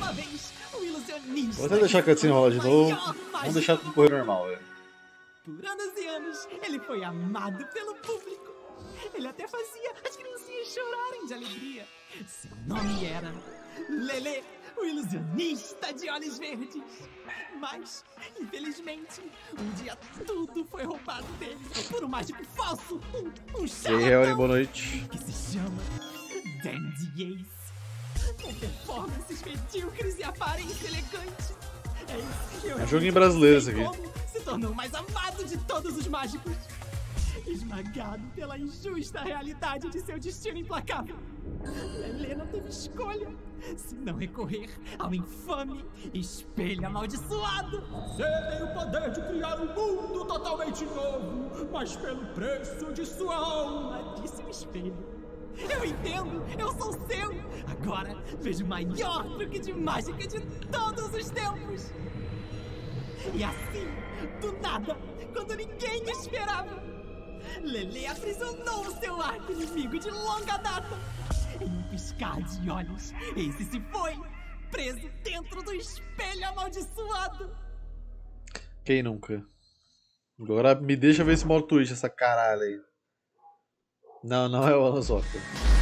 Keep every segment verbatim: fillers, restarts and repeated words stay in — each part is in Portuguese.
uma vez, o ilusionista. Vou até deixar a cutscene rolar de novo. Vamos deixar tudo correr normal, velho. Por anos e anos, ele foi amado pelo público. Ele até fazia as criancinhas chorarem de alegria. Seu nome era Lelê, o ilusionista de olhos verdes. Mas, infelizmente, um dia tudo foi roubado dele por um mágico falso, um, um charlatão, boa noite. que se chama Dandy Ace. Com performances medíocres e aparência elegante. É, eu É um joguinho brasileiro esse aqui. como se tornou o mais amado de todos os mágicos. Esmagado pela injusta realidade de seu destino implacável, Lelê não teve escolha se não recorrer ao infame espelho amaldiçoado. Você tem o poder de criar um mundo totalmente novo, mas pelo preço de sua alma, disse o espelho. Eu entendo, eu sou seu. Agora vejo o maior truque de mágica de todos os tempos. E assim, do nada, quando ninguém esperava, Lelê aprisionou o seu arqui-inimigo de longa data. Em um piscar de olhos, esse se foi, preso dentro do espelho amaldiçoado. Quem nunca? Agora me deixa ver esse modo Twitch, essa caralho aí. Não, não é o Alan Soccer.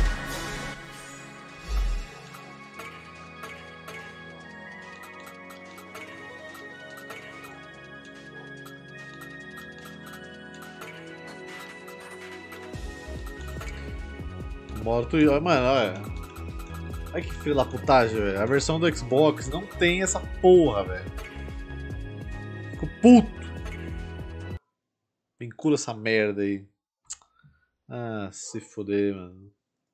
Modo Twitch, mano, olha. Olha que filho da putagem, velho. A versão do Xbox não tem essa porra, velho. Fico puto. Vincula essa merda aí. Ah, se foder, mano.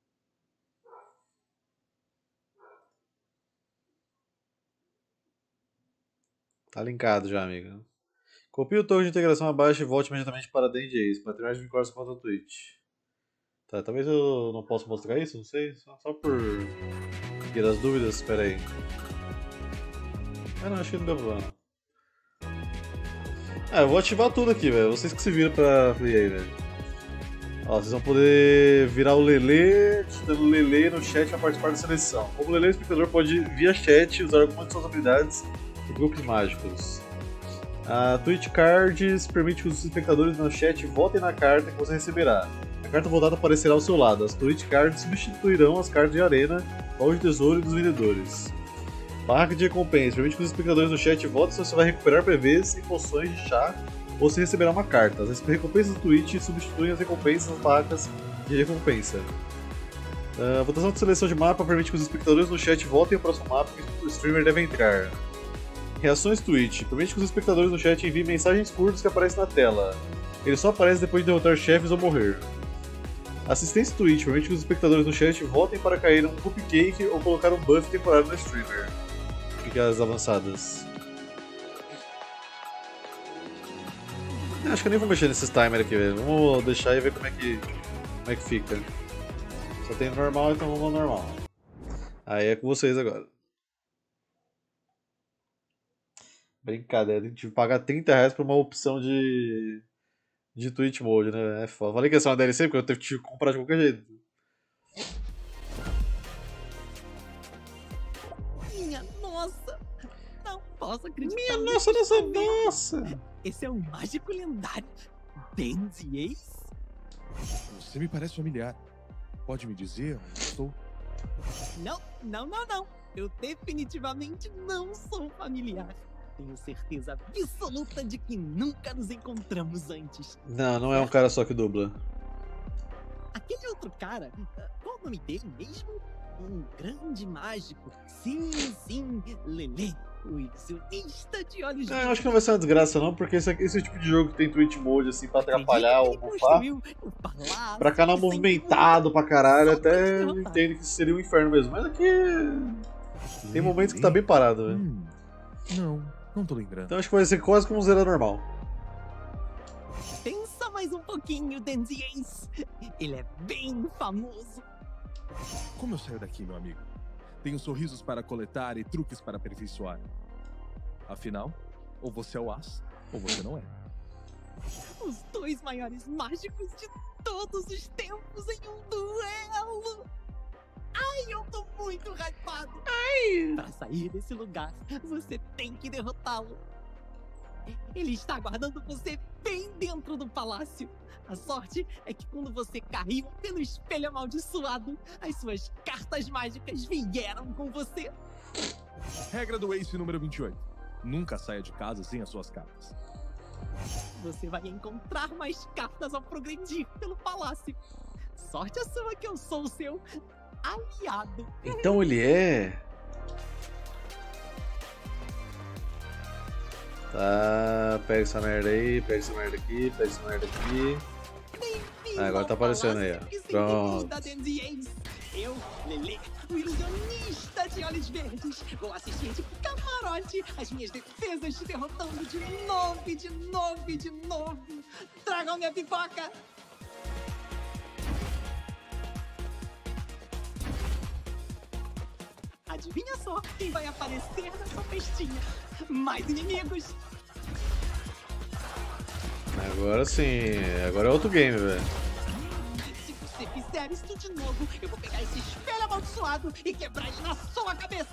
Tá linkado já, amigo. Copie o token de integração abaixo e volte imediatamente para Dandy Ace para terminar de vincular sua conta Twitch. Tá, talvez eu não possa mostrar isso, não sei. Só, só por ter as dúvidas, espera aí. Ah, não, acho que não deu problema. Ah, eu vou ativar tudo aqui, velho. Vocês que se viram pra ver aí, velho. Ó, vocês vão poder virar o Lelê, digitando Lelê no chat para participar da seleção. Como Lelê, o espectador pode, via chat, usar algumas de suas habilidades e grupos mágicos. A Twitch Cards permite que os espectadores no chat votem na carta que você receberá. A carta votada aparecerá ao seu lado. As Twitch Cards substituirão as cartas de arena, baú de tesouro e dos vendedores. Barraca de recompensa permite que os espectadores no chat votem se você vai recuperar P Vs e poções de chá ou se receberá uma carta. As recompensas do Twitch substituem as recompensas das barracas de recompensa. A votação de seleção de mapa permite que os espectadores no chat votem o próximo mapa que o streamer deve entrar. Reações Twitch permite que os espectadores no chat enviem mensagens curtas que aparecem na tela. Eles só aparecem depois de derrotar chefes ou morrer. Assistência Twitch permite que os espectadores no chat votem para cair um cupcake ou colocar um buff temporário no streamer. Fica as avançadas. Acho que eu nem vou mexer nesses timers aqui, velho. Vamos deixar e ver como é que, como é que fica. Só tem normal, então vamos ao normal. Aí é com vocês agora. Brincadeira, a gente pagar trinta reais por uma opção de. de Twitch Mode, né? É foda. Falei que ia ser uma D L C porque eu teve que comprar de qualquer jeito. Minha nossa! Não posso acreditar. Minha nossa, nossa, nossa! Esse é um mágico lendário, Dandy Ace? Você me parece familiar. Pode me dizer onde estou? Não, não, não, não. Eu definitivamente não sou familiar. Tenho certeza absoluta de que nunca nos encontramos antes. Não, não é um cara só que dubla. Aquele outro cara, qual o nome dele mesmo? Um grande mágico. Sim, sim, Lelê, o ilusionista de olhos É, eu acho que não vai ser uma desgraça não, porque esse, esse é o tipo de jogo que tem Twitch Mode assim pra atrapalhar ou bufar. Pra canal movimentado pra caralho, até eu entendo que seria um inferno mesmo. Mas aqui tem momentos que tá bem parado, velho. Hum, não, não tô lembrando. Então acho que vai ser quase como um zero normal. Pensa mais um pouquinho, Dandy Ace. Ele é bem famoso. Como eu saio daqui, meu amigo? Tenho sorrisos para coletar e truques para aperfeiçoar. Afinal, ou você é o as, ou você não é. Os dois maiores mágicos de todos os tempos em um duelo. Ai, eu tô muito hypado. Ai, Pra sair desse lugar, você tem que derrotá-lo. Ele está aguardando você bem dentro do palácio. A sorte é que quando você caiu pelo espelho amaldiçoado, as suas cartas mágicas vieram com você. Regra do Ace número vinte e oito. Nunca saia de casa sem as suas cartas. Você vai encontrar mais cartas ao progredir pelo palácio. Sorte a sua que eu sou o seu aliado. Então ele é... Tá, pega essa merda aí, pega essa merda aqui, pega essa merda aqui. Ah, agora tá aparecendo aí, ó. Pronto. Eu, Lelê, o ilusionista de olhos verdes, vou assistir de camarote as minhas defesas te derrotando de novo, e de novo, e de novo. Tragam minha pipoca! Adivinha só quem vai aparecer nessa festinha? Mais inimigos! Agora sim, agora é outro game, velho. Se você fizer isso de novo, eu vou pegar esse espelho amaldiçoado e quebrar ele na sua cabeça!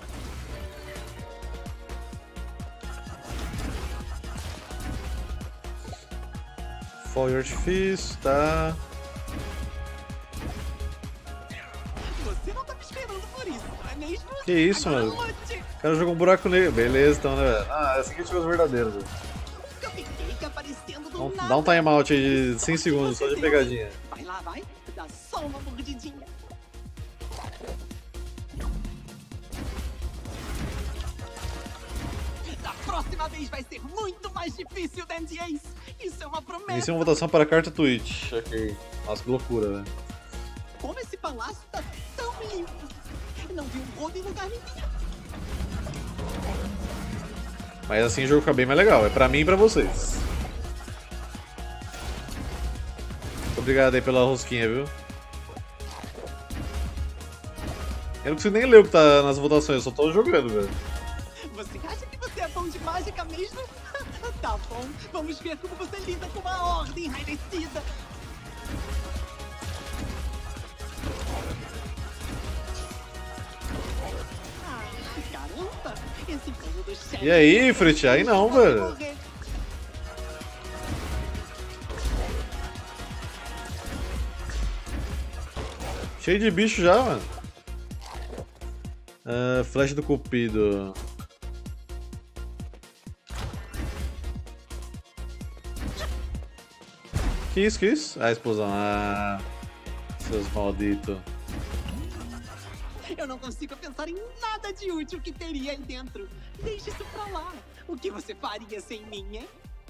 Fogo de artifício, tá. Você não tá me esperando por isso, não é mesmo? Que isso, Agora mano? lute! O cara jogou um buraco negro. Beleza, então, né, velho? Ah, é assim que a gente faz os verdadeiros, velho. Um cupcake aparecendo do Dá um- nada. Dá um timeout aí de cinco segundos, só de pegadinha. Vai lá, vai. Dá só uma mordidinha. Da próxima vez vai ser muito mais difícil, Dandy Ace. Isso é uma promessa. Inicia uma votação para a carta Twitch. Ok. Nossa, que loucura, velho. Como esse palácio tá tão limpo. Não vi um rodo em lugar nenhum. Mas assim o jogo fica bem mais legal. É pra mim e pra vocês. Muito obrigado aí pela rosquinha, viu? Eu não consigo nem ler o que tá nas votações, eu só tô jogando, velho. Você acha que você é bom de mágica mesmo? Tá bom, vamos ver como você lida com uma ordem enraivecida. Ah, garota, esse povo do chefe... E aí, Frit? Aí não, pode velho. morrer. Cheio de bicho já, mano. Ah, flecha do Cupido. Que isso, que isso? Ah, explosão. Ah, seus malditos. Eu não consigo pensar em nada de útil que teria aí dentro. Deixe isso pra lá. O que você faria sem mim, hein?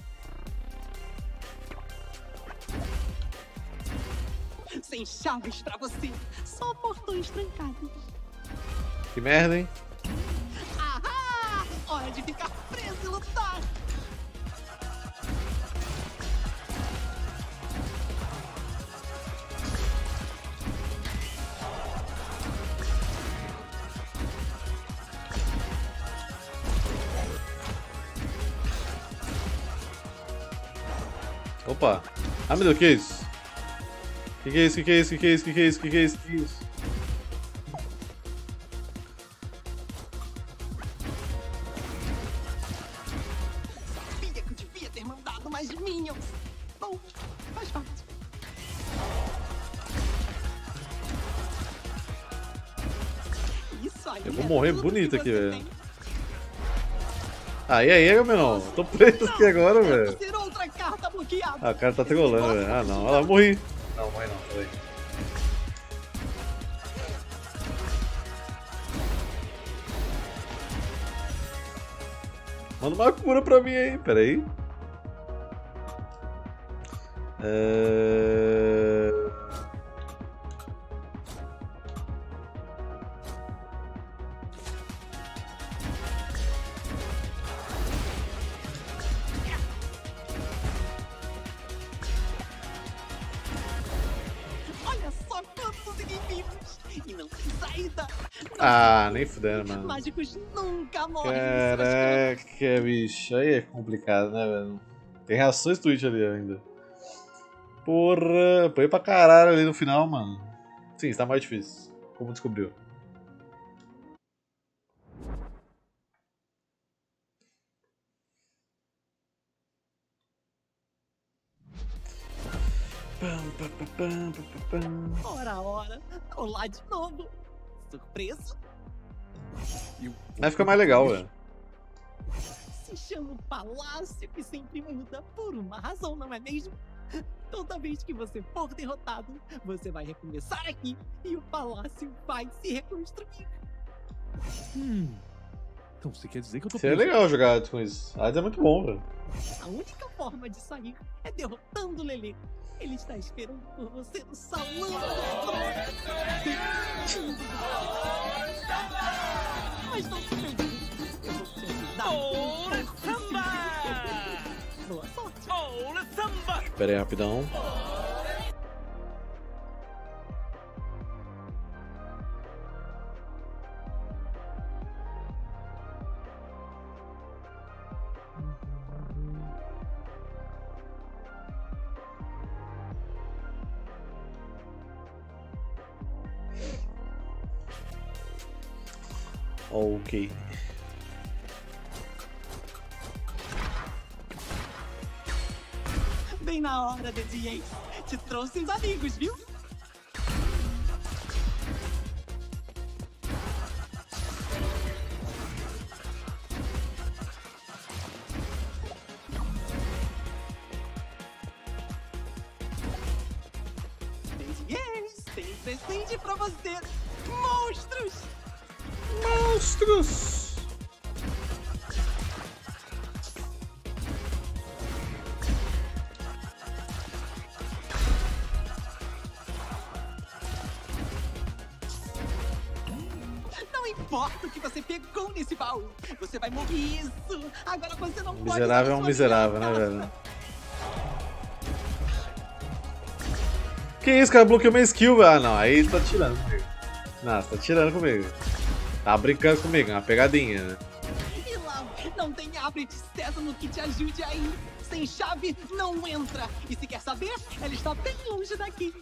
Sem chaves pra você, só portões trancados. Que merda, hein? Ahá! Hora de ficar preso e lutar! Opa! Ah, meu Deus, que é isso? Que que é isso? Que que é isso? Que que é isso? Que que é isso? Que que é isso? Que que é isso? Sabia que eu devia ter mandado mais minions! Bom, faz parte. Isso aí Eu vou é morrer tudo bonito que aqui, você velho. tem. Ah, e aí, Gamelon? Tô preso aqui agora, velho. Deve ser outra carta bloqueada. Ah, o cara tá trolando, velho. Ah, não. Olha lá, morri. Não, morri não. Peraí. Manda uma cura pra mim aí. Peraí. É... Olha só quantos inimigos! E não tem saída! Não Ah, tem nem como. fudendo, mano. Mágicos nunca morrem em suas camas. Caraca, bicho. Aí é complicado, né, velho? Tem reações Twitch ali ainda. Porra, apanhei pra caralho ali no final, mano. Sim, está mais difícil. Como descobriu? Ora, ora, olá de novo. Surpresa? Vai ficar mais legal, velho. Se chama o Palácio que sempre muda por uma razão, não é mesmo? Toda vez que você for derrotado, você vai recomeçar aqui e o palácio vai se reconstruir. Hum. Então você quer dizer que eu tô Seria preso? legal jogar Hades com isso. Hades é muito bom, velho. A única forma de sair é derrotando o Lelê. Ele está esperando por você no salão do trono. Mas não se preocupe, eu vou te ajudar. Boa sorte. Espera aí, rapidão. Ok. Bem na hora, D J. Te trouxe uns amigos, viu? D Js, tem presente pra você. Monstros! Monstros! Não importa o que você pegou nesse baú. Você vai morrer isso. Agora você não pode... Miserável é um miserável, né, velho? Que isso, cara? Bloqueou minha skill, velho. Ah, não. Aí você tá tirando comigo. Não, você tá tirando comigo. Tá brincando comigo, é uma pegadinha, né? E lá, não tem abre de sésamo que te ajude aí. Sem chave, não entra. E se quer saber, ela está bem longe daqui.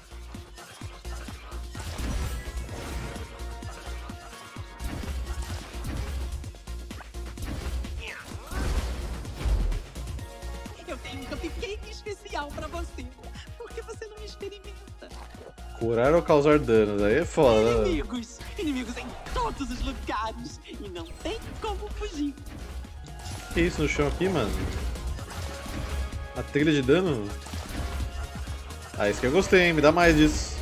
Eu tenho um cupcake especial pra você. Por que você não experimenta? Curar ou causar danos, aí é foda, né? Inimigos! Inimigos em todos os lugares! E não tem como fugir! Que isso no chão aqui, mano? A trilha de dano? Ah, isso que eu gostei, hein? Me dá mais disso.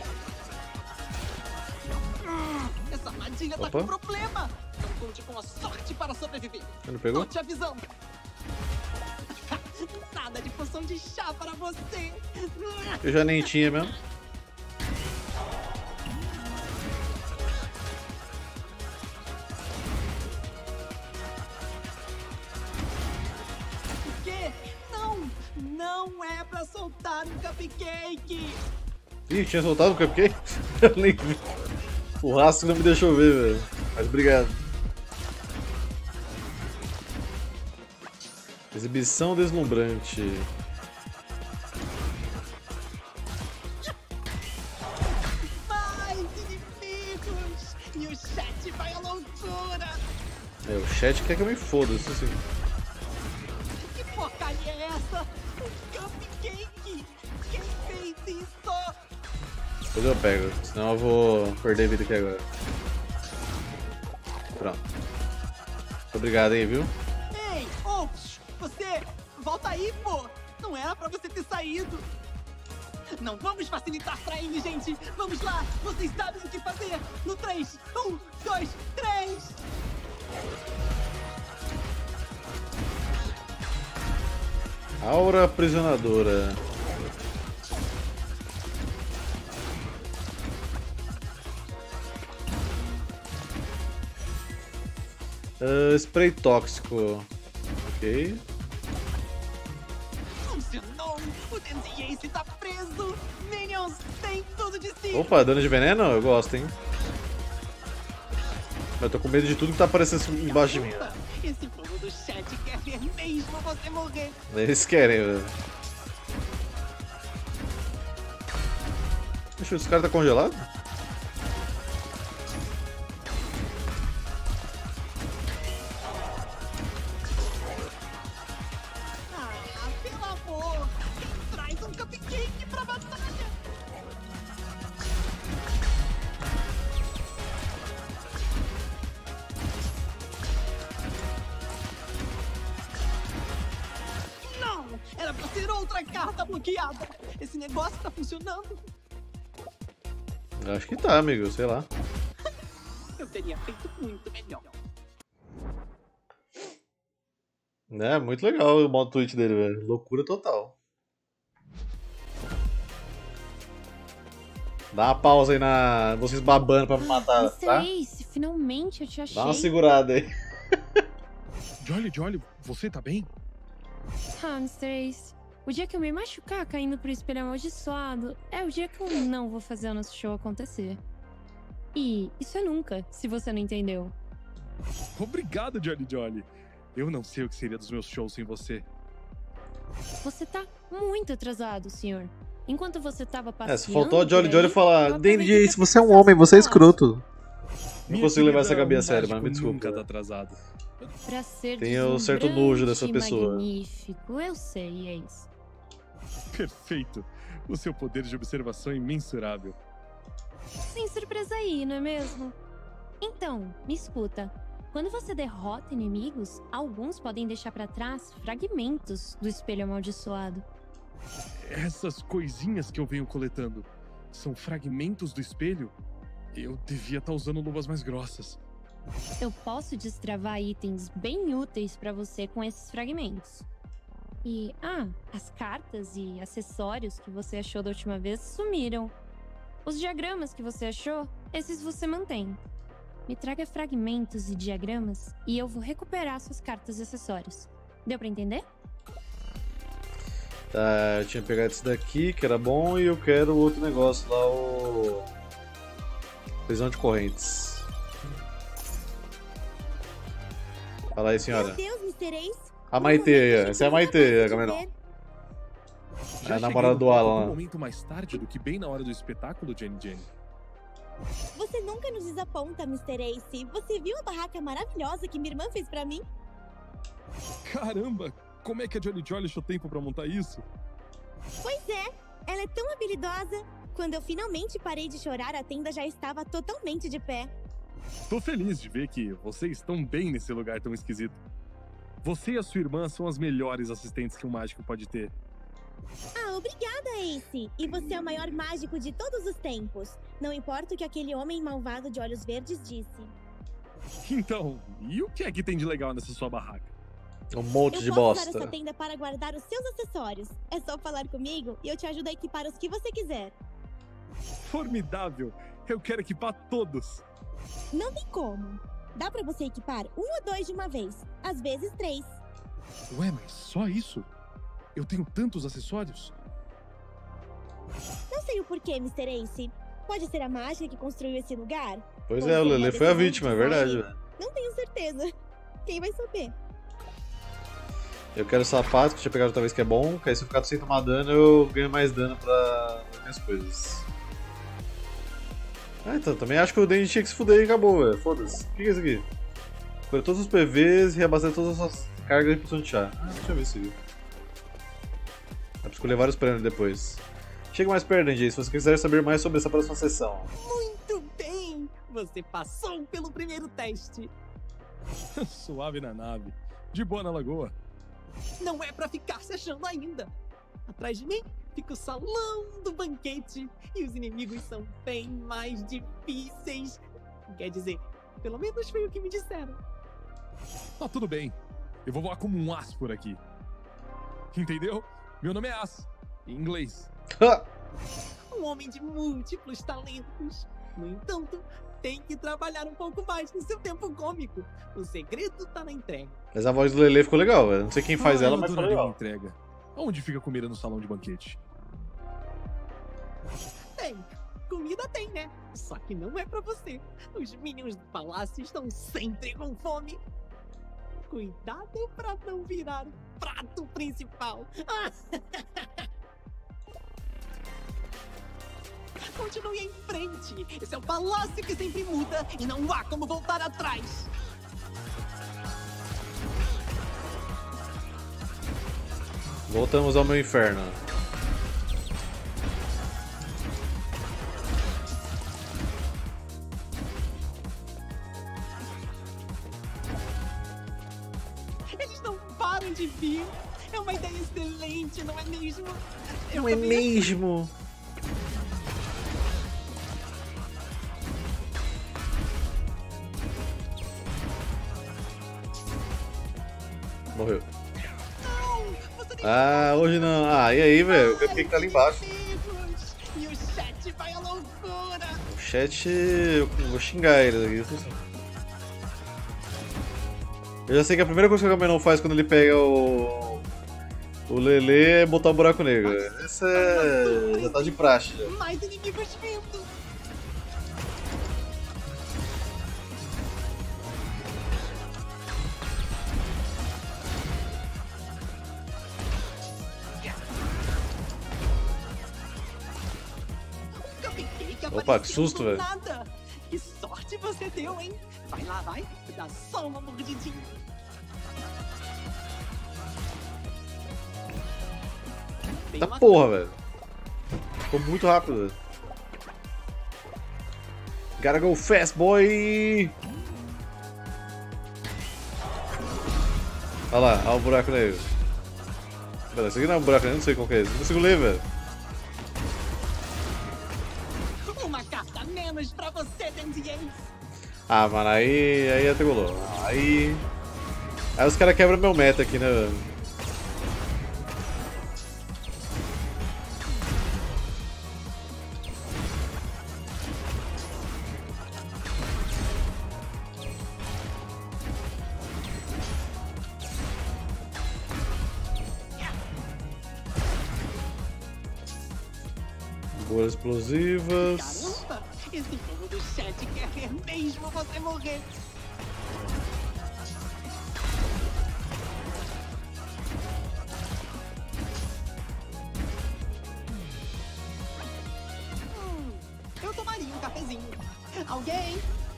Essa armadilha tá Opa. com problema! Não conte com a sorte para sobreviver! Você não pegou? Tô te avisando! Nada de poção de chá para você! Eu já nem tinha mesmo. O quê? Não! Não é pra soltar um cupcake! Ih, tinha soltado o cupcake? Eu nem vi. O rastro não me deixou ver, velho. Mas obrigado. Exibição deslumbrante. Mais inimigos! E o chat vai à loucura! É, o chat quer que eu me foda, isso assim. Que porcaria é essa? Um cupcake! Quem fez isso? Depois eu pego, senão eu vou perder vida aqui agora. Pronto. Muito obrigado aí, viu? Ei, ops! Você! Volta aí, pô! Não era pra você ter saído! Não vamos facilitar pra ele, gente! Vamos lá! Vocês sabem o que fazer! No três! Um, dois, três! Aura aprisionadora. Uh, spray tóxico. Ok. Funcionou! O Denzi Ace tá preso! Minions, tem tudo de si! Opa, dano de veneno? Eu gosto, hein? Mas eu tô com medo de tudo que tá aparecendo embaixo de mim. Opa, esse povo do chat quer ver mesmo você morrer! Eles querem, velho. Deixa eu ver, esse cara tá congelado? Ah, pelo amor! Traz um cupcake pra era pra ser outra carta bloqueada. Esse negócio tá funcionando. Acho que tá, amigo, sei lá. Eu teria feito muito melhor. É, muito legal o modo tweet dele, velho. Loucura total. Dá uma pausa aí na... vocês babando pra me matar, mister tá? Ace, finalmente eu te achei. Dá uma segurada aí. Jolly, Jolly, você tá bem? Ah, mister Ace, o dia que eu me machucar caindo pro espelho amaldiçoado é o dia que eu não vou fazer o nosso show acontecer. E isso é nunca, se você não entendeu. Obrigado, Jolly Jolly. Eu não sei o que seria dos meus shows sem você. Você tá muito atrasado, senhor. Enquanto você tava passeando... É, só faltou a Jolly por aí, Jolly falar: eu Danny aproveitei Ace, pra você é um passar homem, as você é suas escroto. Não Minha consigo levar querida, essa Gabi a um sério, mas me mágico desculpa. nunca tá atrasado. Pra ser Tenho certo nojo dessa deslumbrante e pessoa. magnífico, eu sei, Ace. Perfeito. O seu poder de observação é imensurável. Sem surpresa aí, não é mesmo? Então, me escuta. Quando você derrota inimigos, alguns podem deixar pra trás fragmentos do espelho amaldiçoado. Essas coisinhas que eu venho coletando são fragmentos do espelho? Eu devia estar usando luvas mais grossas. Eu posso destravar itens bem úteis pra você com esses fragmentos. E, ah, as cartas e acessórios que você achou da última vez sumiram. Os diagramas que você achou, esses você mantém. Me traga fragmentos e diagramas e eu vou recuperar suas cartas e acessórios. Deu pra entender? Tá, eu tinha pegado esse daqui, que era bom, e eu quero o outro negócio lá, o... prisão de correntes. Fala aí, senhora. Meu Deus, mister Ace. A Maitê aí, ó. Essa é a Maitê, Gabriel. ver. Já a namorada do cheguei no Alan palco lá. um momento mais tarde do que bem na hora do espetáculo, Jenny Jenny. Você nunca nos desaponta, mister Ace. Você viu a barraca maravilhosa que minha irmã fez pra mim? Caramba, como é que a Jolly Jolly achou tempo pra montar isso? Pois é, ela é tão habilidosa. Quando eu finalmente parei de chorar, a tenda já estava totalmente de pé. Tô feliz de ver que vocês estão bem nesse lugar tão esquisito. Você e a sua irmã são as melhores assistentes que um mágico pode ter. Ah, obrigada, Ace. E você é o maior mágico de todos os tempos. Não importa o que aquele homem malvado de olhos verdes disse. Então, e o que é que tem de legal nessa sua barraca? Um monte Eu de posso usar bosta. essa tenda para guardar os seus acessórios. É só falar comigo e eu te ajudo a equipar os que você quiser. Formidável! Eu quero equipar todos! Não tem como. Dá pra você equipar um ou dois de uma vez. Às vezes três. Ué, mas só isso? Eu tenho tantos acessórios? Não sei o porquê, mister Ace. Pode ser a mágica que construiu esse lugar? Pois Pode é, o ser uma Lele foi a decisão vítima, é de verdade, design? velho. Não tenho certeza. Quem vai saber? Eu quero sapato, que eu tinha pegado outra vez que é bom, que aí se eu ficar sem tomar dano, eu ganho mais dano pra pra minhas coisas. Ah, então, também acho que o Danny tinha que se fuder e acabou, velho. Foda-se. O que é isso aqui? Escolha todos os P Vs e reabastecer todas as suas cargas de poção de chá. Ah, deixa eu ver isso aqui. Dá pra escolher vários prêmios depois. Chega mais perto, Danny, se você quiser saber mais sobre essa próxima sessão. Muito bem! Você passou pelo primeiro teste. Suave na nave. De boa na lagoa. Não é pra ficar se achando ainda. Atrás de mim fica o salão do banquete e os inimigos são bem mais difíceis. Quer dizer, pelo menos foi o que me disseram. Ah, tudo bem. Eu vou voar como um as por aqui. Entendeu? Meu nome é As, em inglês. Um homem de múltiplos talentos. No entanto, tem que trabalhar um pouco mais no seu tempo cômico. O segredo tá na entrega. Mas a voz do Lele ficou legal, velho. Não sei quem faz Ah, ela, eu mas ficou adoraria uma legal. entrega. Onde fica a comida no salão de banquete? Tem. Comida tem, né? Só que não é pra você. Os minions do palácio estão sempre com fome. Cuidado pra não virar prato principal. Continue em frente. Esse é o palácio que sempre muda e não há como voltar atrás. Voltamos ao meu inferno. Eles não param de vir. É uma ideia excelente, não é mesmo? Eu Não é também- mesmo? Morreu. Não, você tem Ah, hoje não. Ah, e aí, velho? Por que que tá ali embaixo? amigos. E o chat vai à loucura. O chat. Eu vou xingar eles aqui. Isso sim. Eu já sei que a primeira coisa que o Gabriel faz quando ele pega o. O Lele é botar um buraco negro. Essa é. Já tá de praxe já. Mais inimigos vindo. O cupcake Opa, apareceu que susto, do velho. nada. Que sorte você deu, hein? Vai lá, vai. Dá só uma mordidinha. Tem Tá uma porra, velho. Ficou muito rápido, velho. Gotta go fast, boy! Olha lá, olha o buraco negro. Pera, isso aqui não é um buraco negro, não sei qual que é esse. Não consigo ler, velho. Uma carta a menos pra você, Dandy Ace. Ah, mano, aí. Aí até golou. Aí. Aí os caras quebram meu meta aqui, né, velho? Boas explosivas. Caramba, esse povo do chat quer ver mesmo você morrer. Hum, eu tomaria um cafezinho. Alguém?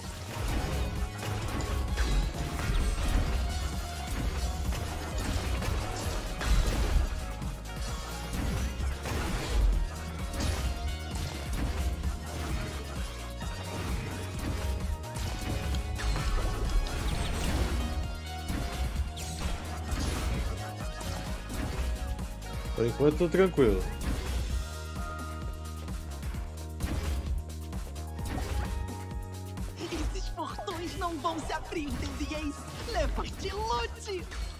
Por enquanto, tô tranquilo. Esses portões não vão se abrir, Dandy Ace. Levante e lute.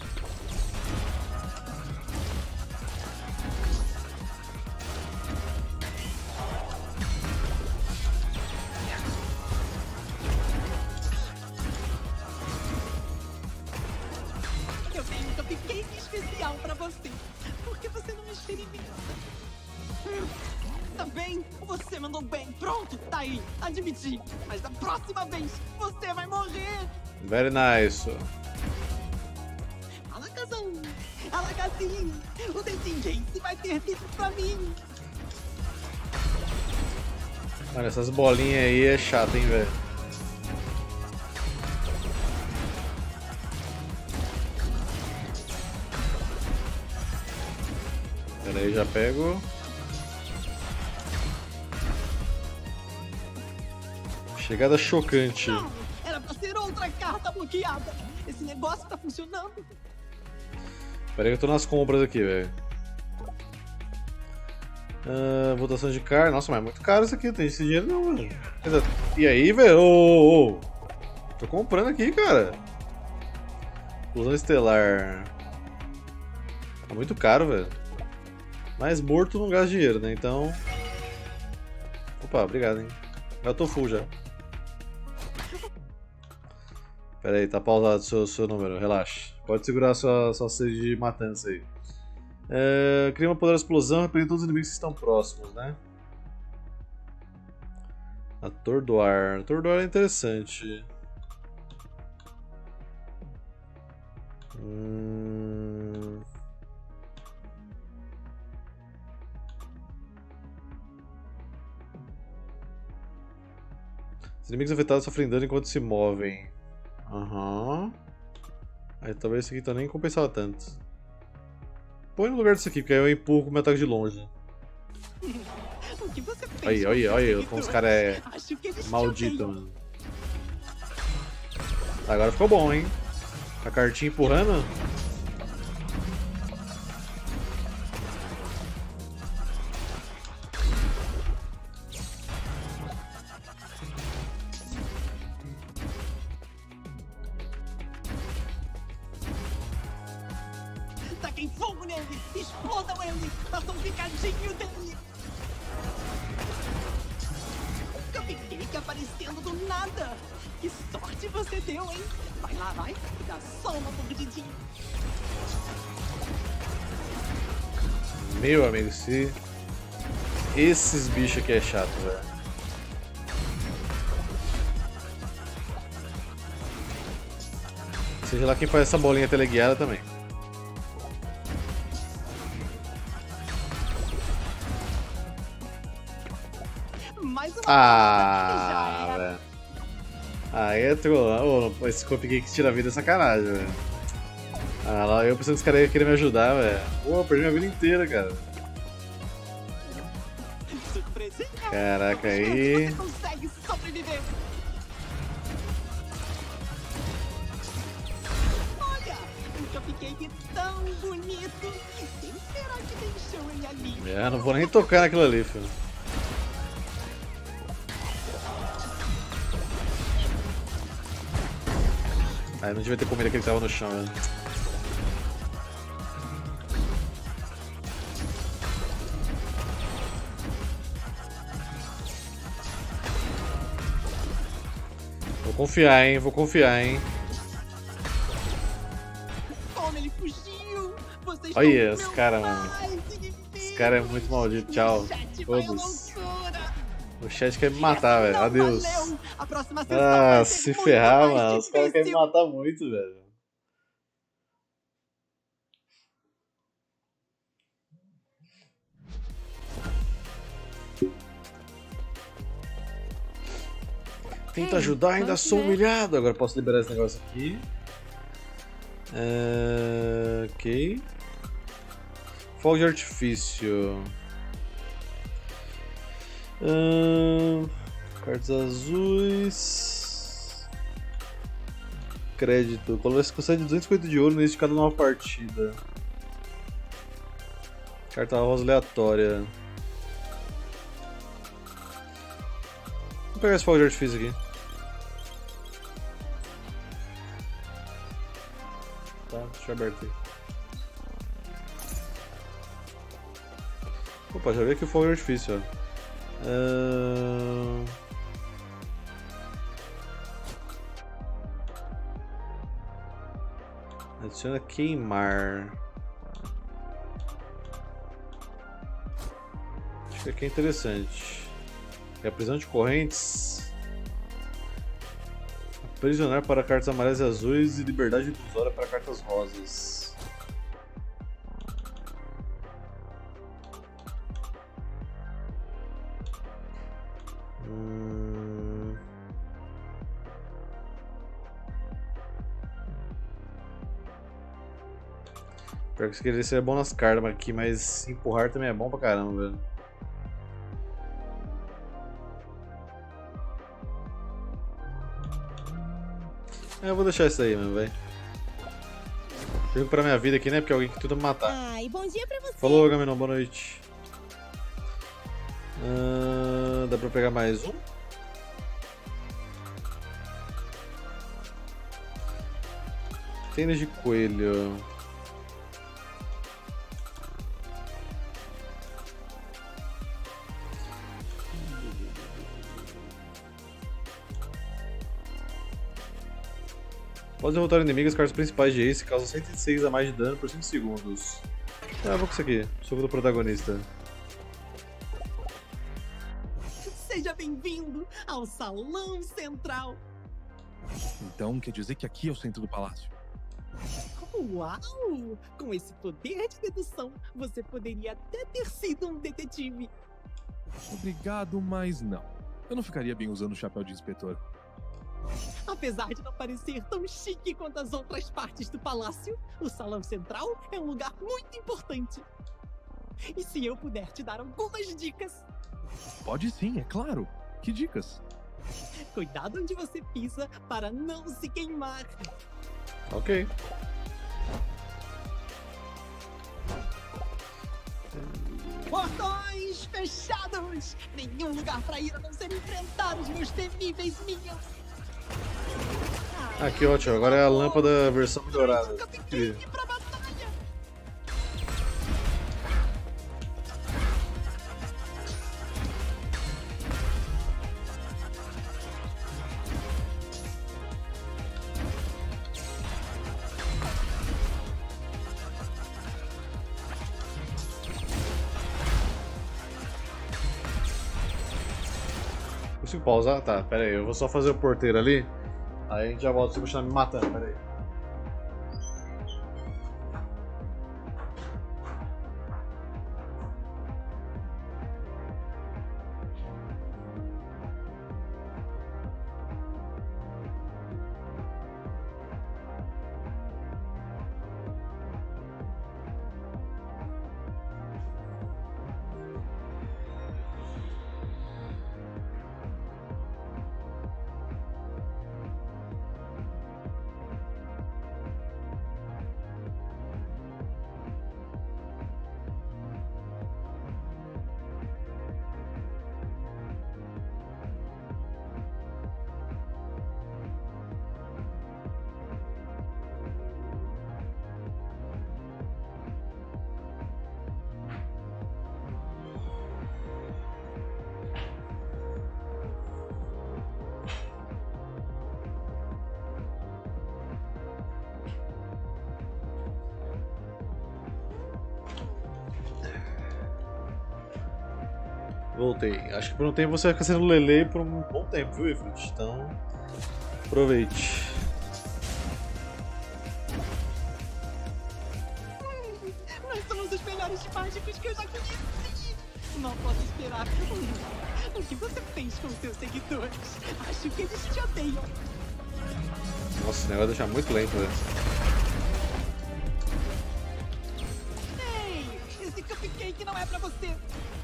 Eu tenho um cupcake especial pra você. Por que você não experimenta? Hum, tá bem, você mandou bem. Pronto, tá aí, admiti. Mas da próxima vez, você vai morrer. Very nice. Alakazam, Alakazim, o Dandy Ace vai ter visto pra mim. Mano, essas bolinhas aí é chato, hein, velho. Pera aí, já pego. Chegada chocante. Não, era pra ser outra carta bloqueada. Esse negócio tá funcionando. Pera aí que eu tô nas compras aqui, velho. Ah, votação de car. Nossa, mas é muito caro isso aqui, não tem esse dinheiro não, mano. E aí, velho? Ô, ô, ô. Tô comprando aqui, cara. Fusão estelar. É muito caro, velho. Mas morto não gasta dinheiro, né? Então. Opa, obrigado, hein. Eu tô full já. Pera aí, tá pausado o seu, seu número, relaxa. Pode segurar a sua, sua sede de matança aí. É, cria uma poderosa explosão repreende todos os inimigos que estão próximos, né? Atordoar. Atordoar é interessante. Hum... Os inimigos afetados sofrem dano enquanto se movem. Aham. Uhum. Aí talvez esse aqui então nem compensava tanto. Põe no lugar disso aqui, porque aí eu empurro com o meu ataque de longe. O que você fez? Aí, olha, olha, como os caras é Acho que eles te maldito, odeiam. mano. Agora ficou bom, hein? A cartinha empurrando. Taquem fogo nele! Explodam ele! Façam um picadinho dele! Um cupcake aparecendo do nada! Que sorte você deu, hein? Vai lá, vai! Dá só uma mordidinha! Meu amigo, se... Esses bichos aqui é chato, velho. Seja lá quem faz essa bolinha teleguiada também. Mais uma Ah, já velho. Aí entrou. Oh, esse cupcake tira a vida é sacanagem, velho. Ah, lá eu pensando que os caras iam querer me ajudar, velho. Pô, perdi minha vida inteira, cara. Caraca, aí. Você consegue sobreviver. Olha, um cupcake tão bonito. Quem será que deixou ele ali? É, não vou nem tocar naquilo ali, filho. Ah, eu não devia ter comido aquele que tava no chão, velho. Vou confiar, hein? Vou confiar, hein? Como ele fugiu! Vocês Olha, são esse meus cara, mano. pais inimigos. Esse cara é muito maldito. Tchau. O chat vai à Todos. loucura. O chat quer me matar, velho. Não Adeus. valeu. A próxima sessão Ah, vai ser se muito ferrar, mais mano. Os caras querem me difícil. matar muito, velho. Tenta Ei, ajudar, ainda vamos sou ver. humilhado. Agora posso liberar esse negócio aqui. É... Ok. Fogo de artifício. Ahn, Cartas azuis. Crédito. Você consegue duzentos e cinquenta de ouro no início de cada nova partida. Carta rosa aleatória. Vou pegar esse fogo de artifício aqui. Tá, deixa eu aberto aí. Opa, já vi aqui o fogo de artifício, ó. Ahn... Adiciona queimar. Acho que aqui é interessante. É a prisão de correntes. Aprisionar para cartas amarelas e azuis e liberdade ilusória para cartas rosas. Hum... Pior que isso queria ser bom nas cartas aqui, mas empurrar também é bom pra caramba, velho. É, eu vou deixar isso aí, mano, velho. Fico pra minha vida aqui, né? Porque alguém que tenta me matar. Ai, bom dia pra você. Falou, Gaminon, boa noite. Ah, dá pra pegar mais um? Tênis de coelho. Pode derrotar inimigas, as cartas principais de Ace causam cento e seis a mais de dano por cinco segundos. Ah, vou com isso aqui. Soco do protagonista. Seja bem-vindo ao Salão Central. Então quer dizer que aqui é o centro do palácio? Uau! Com esse poder de dedução, você poderia até ter sido um detetive. Obrigado, mas não. Eu não ficaria bem usando o chapéu de inspetor. Apesar de não parecer tão chique quanto as outras partes do palácio, o Salão Central é um lugar muito importante. E se eu puder te dar algumas dicas, Pode sim, é claro. Que dicas? cuidado onde você pisa para não se queimar. Ok. Portões fechados! Nenhum lugar para ir a não ser enfrentar os meus temíveis minions. Ah, que ótimo. Agora é a lâmpada versão melhorada. Um cupcake pra batalha. consigo pausar? Tá, pera aí. Eu vou só fazer o porteiro ali. Aí a gente já volta se continuar me matando, pera aí. Voltei. Acho que por um tempo você vai ficar sendo Lele por um bom tempo, viu, Ifrit? Então, aproveite. Hum, nós somos os melhores mágicos que eu já conheci. Não posso esperar. Hum, o que você fez com seus seguidores? Acho que eles te odeiam. Nossa, esse negócio vai deixar muito lento, velho. Ei, esse cupcake não é pra você.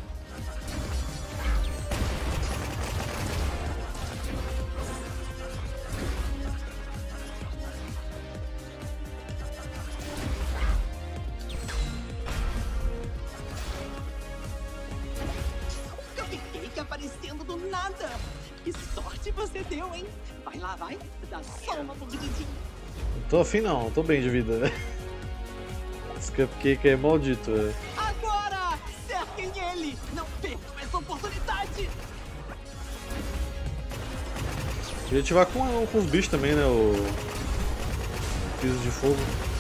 Aparecendo do nada. Que sorte você deu, hein? Vai lá, vai. Dá só uma mordidinha. Não tô afim não, tô bem de vida. Esse cupcake é maldito, velho. Agora! Cerquem ele! Não percam essa oportunidade! Queria ativar com, com os bichos também, né? O piso de fogo.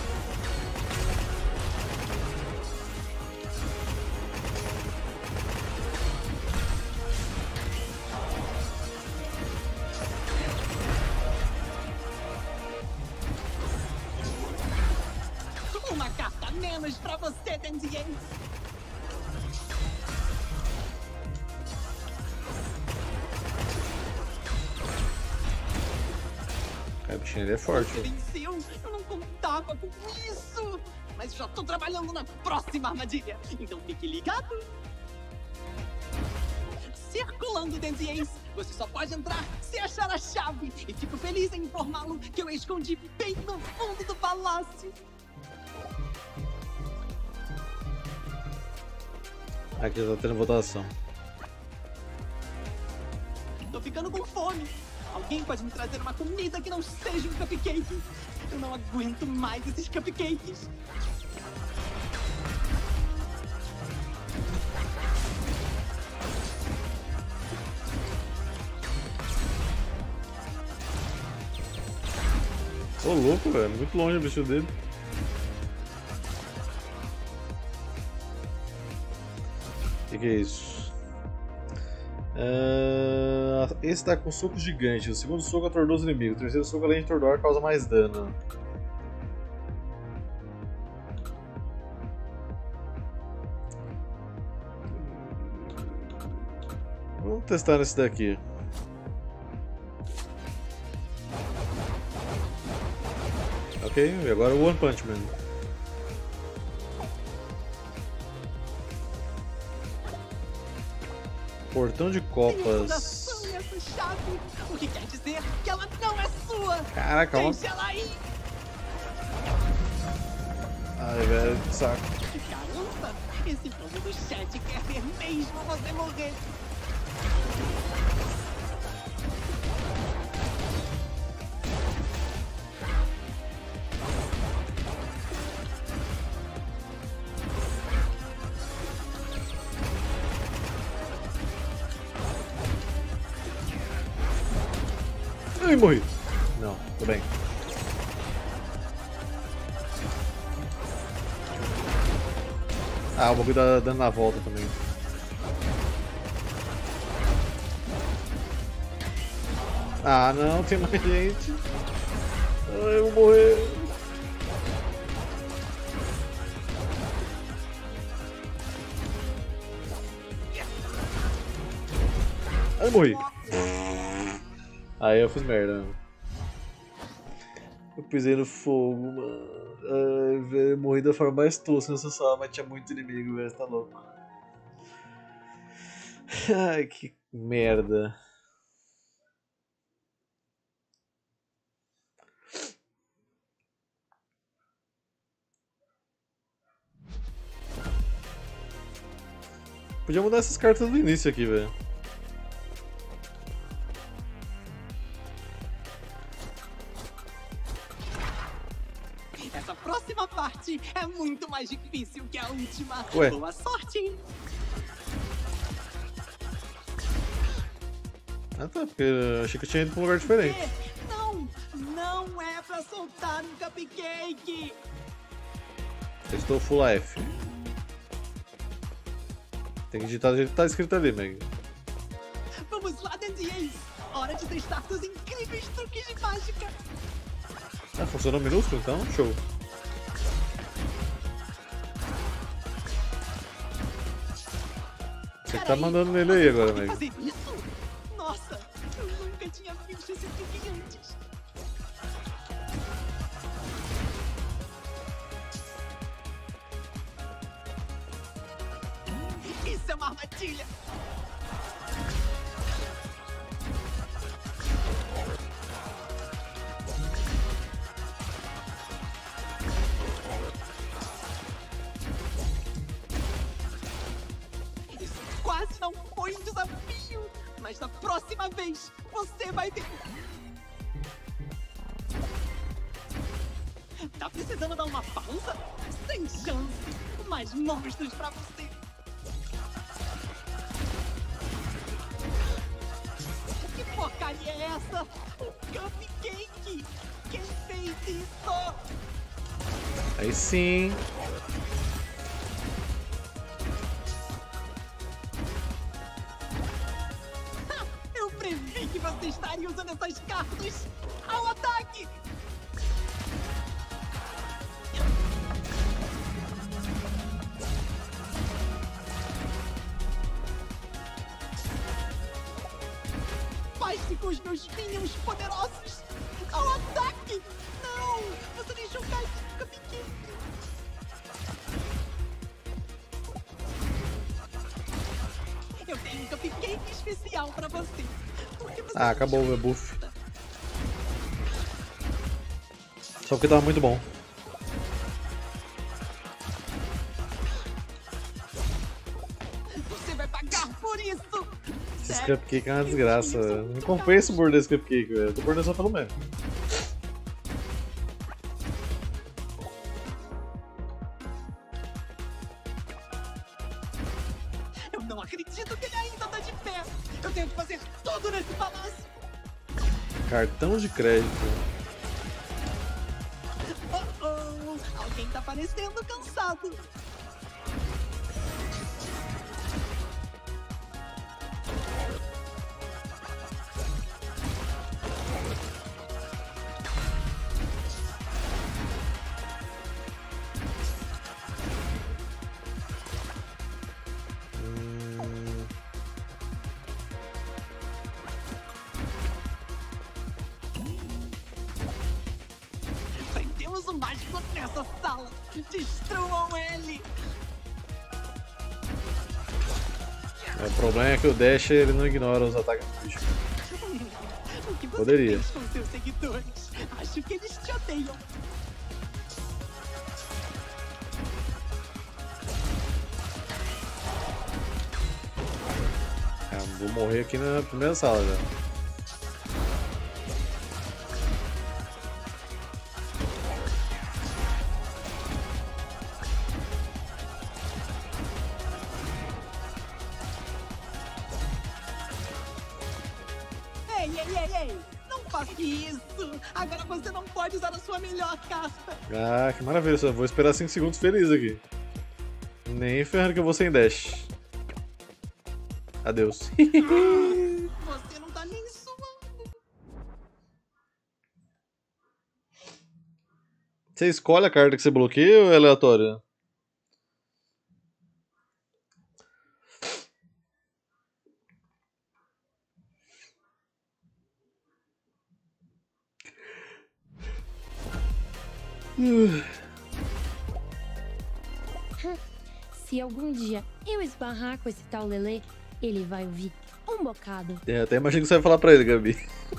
Uma carta a menos pra você, Denziens! Cara, o bichinho ele é forte. Você venceu! Eu não contava com isso! Mas já tô trabalhando na próxima armadilha! Então fique ligado! Circulando, Denziens! Você só pode entrar se achar a chave! E fico feliz em informá-lo que eu a escondi bem no fundo do palácio! Aqui já tá tendo votação. Tô ficando com fome. Alguém pode me trazer uma comida que não seja um cupcake? Eu não aguento mais esses cupcakes. Ô louco, velho. Muito longe o bicho dele. O que, que é isso? Uh, esse tá com soco gigante. O segundo soco atordoa os inimigos. O terceiro soco, além de atordoar, causa mais dano. Vamos testar nesse daqui. Ok, e agora o One Punch Man. Portão de copas. Essa chave, o que quer dizer que ela não é sua. Caraca, calma. Deixa ela aí. Ai, velho, que saco. Caramba, esse povo do chat quer ver mesmo você morrer. Ai, morri. Não, tô bem. Ah, o bagulho tá dando na volta também. Ah, não, tem mais gente. Ai, eu vou morrer. Ai, eu morri. Aí eu fiz merda. Eu pisei no fogo, mano. Ai, velho, morri da forma mais tosca nessa sala, mas tinha muito inimigo, velho, tá louco. Ai, que merda. Podia mudar essas cartas do início aqui, velho. Essa próxima parte é muito mais difícil que a última. Ué. Boa sorte! Ah tá, porque eu achei que eu tinha ido pra um lugar diferente. Não, não é pra soltar um cupcake! Eu estou full F. Tem que digitar do jeito que tá escrito ali, Meg. Vamos lá, Dandy Ace! Hora de testar seus incríveis truques de mágica! Ah, funcionou minúsculo então? Show. Você que tá mandando nele aí agora, Meg. Fazer isso? Nossa, eu nunca tinha visto esse truque antes. Isso é uma armadilha! Isso quase não foi um desafio, mas da próxima vez você vai ver. Tá precisando dar uma pausa? Sem chance! Mais monstros pra você! Que porcaria é essa? Um cupcake! Quem fez isso? Aí sim. Ha! Eu previ que você estaria usando essas cartas! Ao ataque! Bate com os meus minions poderosos! Ao ataque! Não! Você deixou cair o cupcake! Eu tenho um cupcake especial pra você! Porque você Ah, acabou o meu buff. Só porque tava muito bom. Você vai pagar por isso! Esses cupcake é uma desgraça, velho. Não compensa o morder esse cupcake, velho. Eu tô mordendo só pelo meme. Eu não acredito que ele ainda tá de pé! Eu tenho que fazer tudo nesse palácio! Cartão de crédito. Oh, oh! Alguém tá parecendo cansado! Hum, Prendemos o mágico nessa sala! Destruam ele! é, o problema é que o Dash ele não ignora os ataques do bicho. O que você Poderia. fez com seus seguidores? Acho que eles te odeiam! É, vou morrer aqui na primeira sala já. Ei, ei, ei, ei! Não faça isso! Agora você não pode usar a sua melhor carta! Ah, que maravilha, só vou esperar cinco segundos feliz aqui. Nem ferrando que eu vou sem dash. Adeus. Você não tá nem suando! Você escolhe a carta que você bloqueia ou é aleatória? Se algum dia eu esbarrar com esse tal Lelê, ele vai ouvir um bocado. É, até imagino que você vai falar pra ele, Gabi.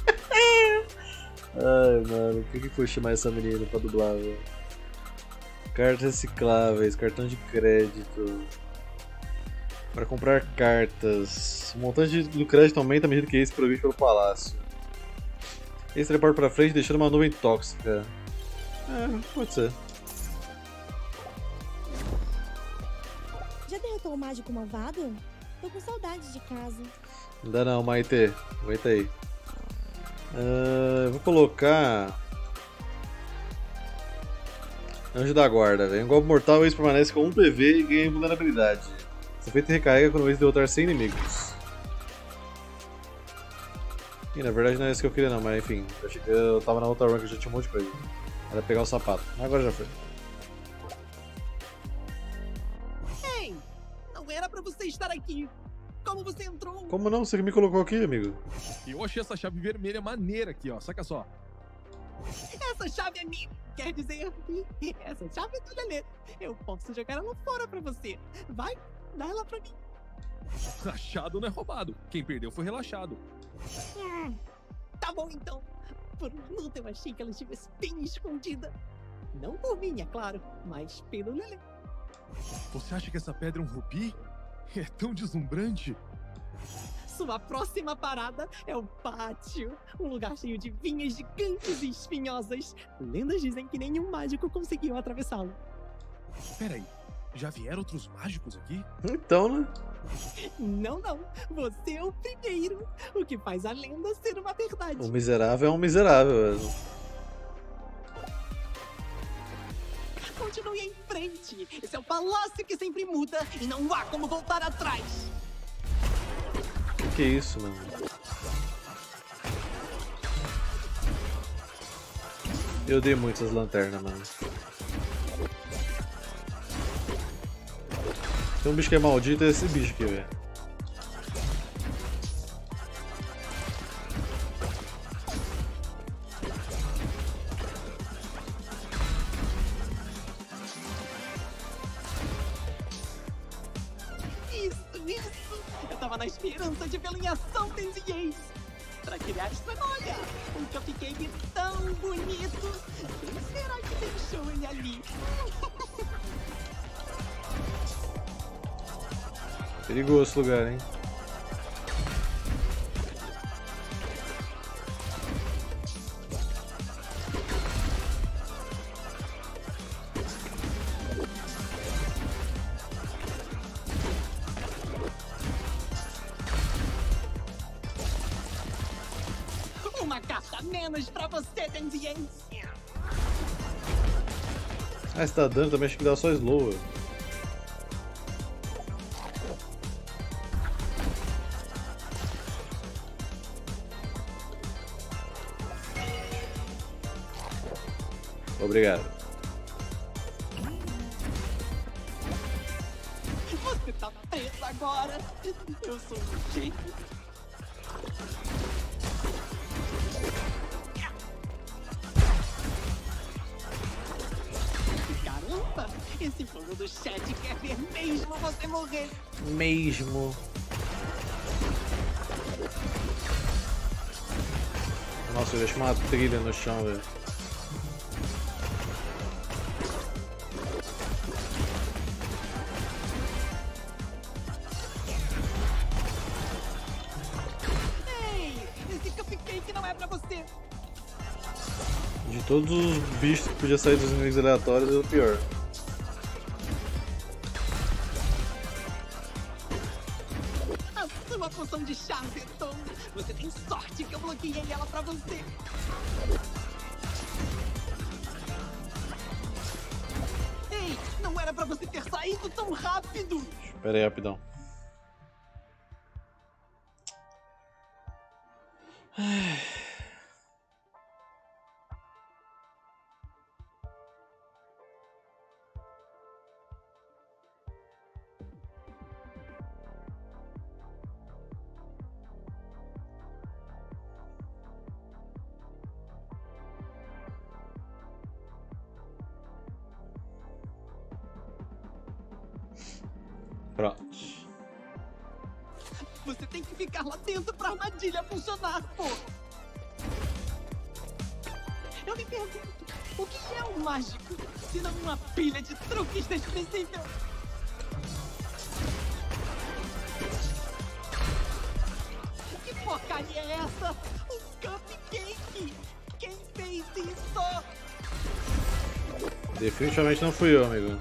Ai, mano, o que que foi chamar essa menina pra dublar, velho? Cartas recicláveis, cartão de crédito. Para comprar cartas. O montante do crédito aumenta à medida que esse progride pelo palácio. Esse teleporta pra frente deixando uma nuvem tóxica. É, pode ser. Já derrotou o mágico malvado? Tô com saudade de casa. Ainda não, Maite. Aguenta aí. Uh, eu vou colocar... Anjo da guarda, velho. Um golpe mortal, esse permanece com um P V e ganha vulnerabilidade. Esse efeito recarrega quando vez derrotar cem inimigos. E na verdade não é isso que eu queria não, mas enfim. Eu achei que eu tava na outra run que eu já tinha um monte de coisa. Era pegar o sapato. Agora já foi. Ei! Não era pra você estar aqui! Como você entrou? Como não? Você que me colocou aqui, amigo? Eu achei essa chave vermelha maneira aqui, ó. Saca só. Essa chave é minha! Quer dizer, essa chave é do Lelê. Eu posso jogar ela fora pra você. Vai, dá ela pra mim. Achado não é roubado. Quem perdeu foi relaxado. Hum, tá bom então. Por um minuto eu achei que ela estivesse bem escondida. Não por mim, é claro, mas pelo Lelê. Você acha que essa pedra é um rubi? É tão deslumbrante. Sua próxima parada é o pátio. Um lugar cheio de vinhas gigantes e espinhosas. Lendas dizem que nenhum mágico conseguiu atravessá-lo. Peraí, já vieram outros mágicos aqui? Então, né? Não, não. Você é o primeiro. O que faz a lenda ser uma verdade. O miserável é um miserável, velho. Continue em frente. Esse é o palácio que sempre muda e não há como voltar atrás. Que isso, mano? Eu dei muitas lanternas, mano. Tem um bicho que é maldito, é esse bicho aqui, velho. Isso, isso. Eu tava na esperança de vê-lo em ação, Tenzi Ace. Pra criar estranolha. Um cupcake tão bonito. Quem será que deixou ele ali? Perigoso esse lugar, hein? Uma carta a menos pra você, Tenzi Ace. Ah, se tá dando também, acho que dá só slow, velho. Obrigado. Você tá preso agora. Eu sou um gênio. Caramba, esse povo do chat quer ver mesmo você morrer. Mesmo. Nossa, eu deixo uma trilha no chão, velho. Ei, esse cupcake não é pra você. De todos os bichos que podia sair dos inimigos aleatórios, é o pior. A sua poção de chá acertou. Você tem sorte que eu bloqueei ela pra você. Ei, não era pra você ter saído tão rápido. Pera aí, rapidão. Pronto. Você tem que ficar lá dentro pra armadilha funcionar, pô! Eu me pergunto, o que é um mágico, se não uma pilha de truques desprezível? Que porcaria é essa? Um cupcake! Quem fez isso? Definitivamente não fui eu, amigo.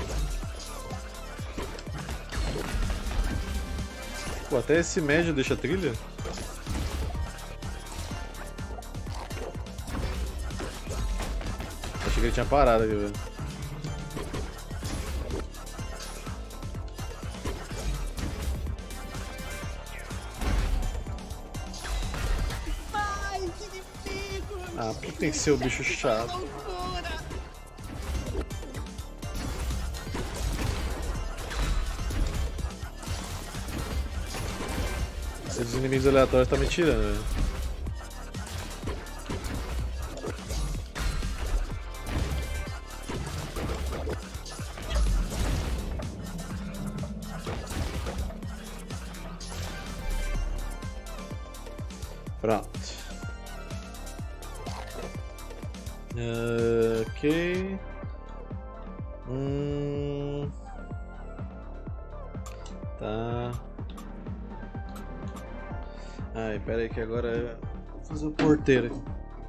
Pô, até esse médio deixa trilha? Achei que ele tinha parado aqui, velho. Mais inimigos! Ah, por que tem que ser o bicho chato? Loucura! Esses inimigos aleatórios tá me tirando, velho. Pronto. Uh, ok. Hum. Tá. Ai, pera aí que agora eu vou fazer o porteiro aqui.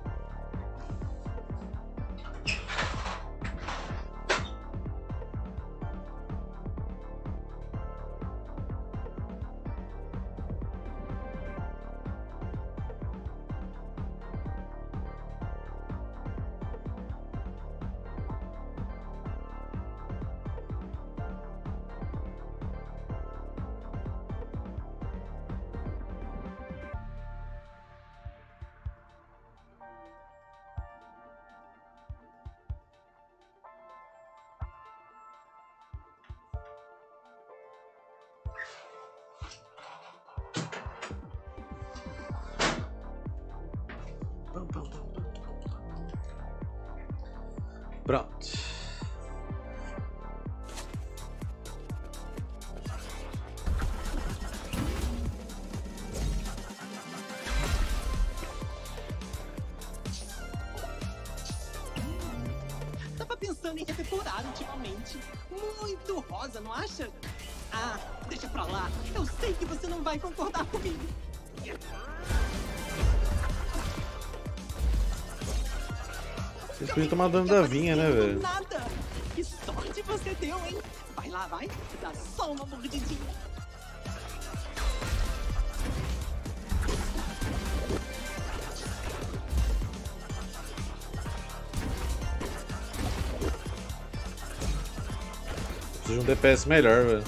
Pronto. Tava pensando em redecorar ultimamente. Muito rosa, não acha? Ah, deixa pra lá. Eu sei que você não vai concordar comigo. Vocês podiam tomar dano da vinha, né, velho? Nada. Que sorte você deu, hein? Vai lá, vai. Dá só uma mordidinha. Preciso de um D P S melhor, velho.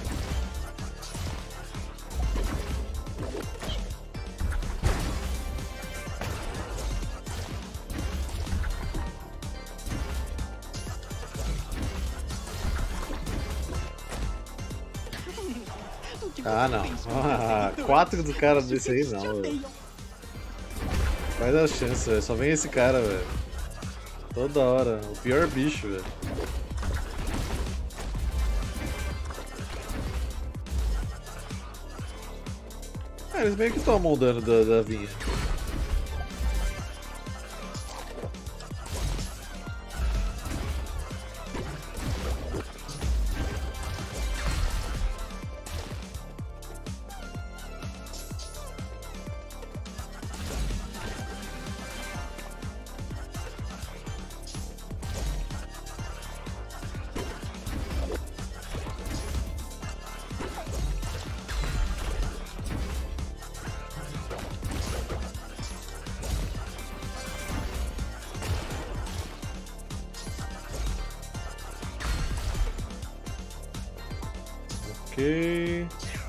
Ah, não. Ah, quatro do cara desse aí não, velho. Quais as chances, velho? Só vem esse cara, velho. Toda hora. O pior bicho, velho. Ah, eles meio que tomam o dano da, da vinha. Ok.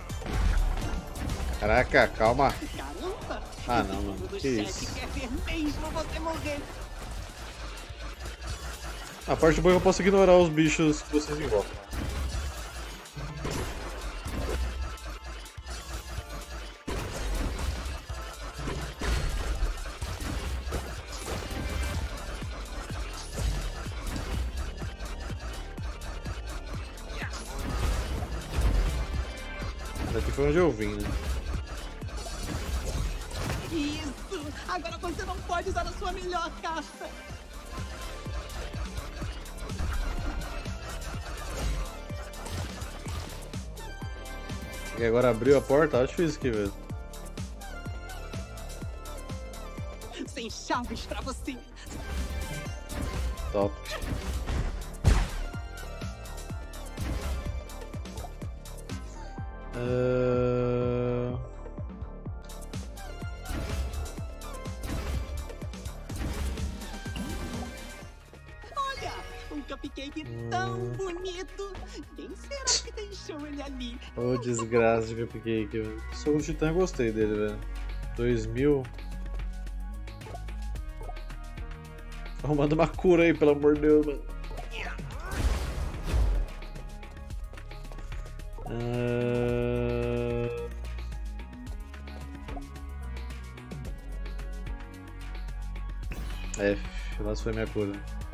Caraca, calma. Caramba! Ah, não, mano. O Que chefe isso? quer ver mesmo você morrer. A parte boa é que eu posso ignorar os bichos que vocês invocam. Daqui foi onde eu vim, né? Isso! Agora você não pode usar a sua melhor carta. E agora abriu a porta, tá difícil aqui, velho. Sem chaves pra você. Top. Uh... Olha, um cupcake tão bonito. Quem será que deixou ele ali? Ô, oh, desgraça de cupcake, velho. Soco do Titã, eu gostei dele, velho. dois mil. Arrumando uma cura aí, pelo amor de Deus, mano. Uh... F, lá foi minha cura.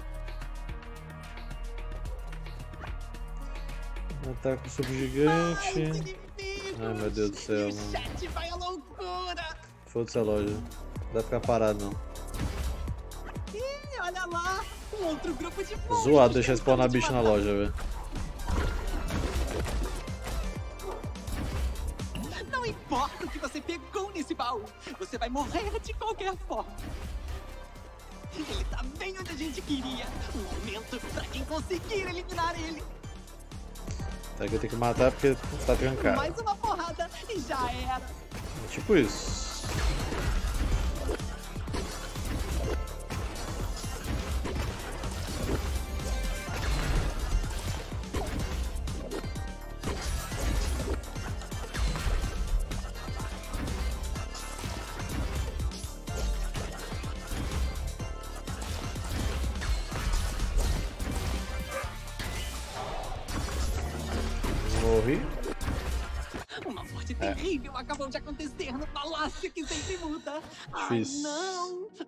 Ataque subgigante. Ai, meu Deus do céu, o mano. chat vai à loucura. Foda-se a loja. Não dá pra ficar parado, não. Ih, olha lá, um outro grupo de monstros. Zoado deixar spawnar tentando te bicho na matar. loja, velho. Não importa o que você pegou nesse baú, você vai morrer de qualquer forma. Ele tá bem onde a gente queria. Um momento pra quem conseguir eliminar ele. Tá que eu tenho que matar porque tá trancado. Mais uma porrada e já era. Tipo isso. Morri. Uma morte terrível acabou de acontecer no palácio que sempre muda. Difícil. Ah, não!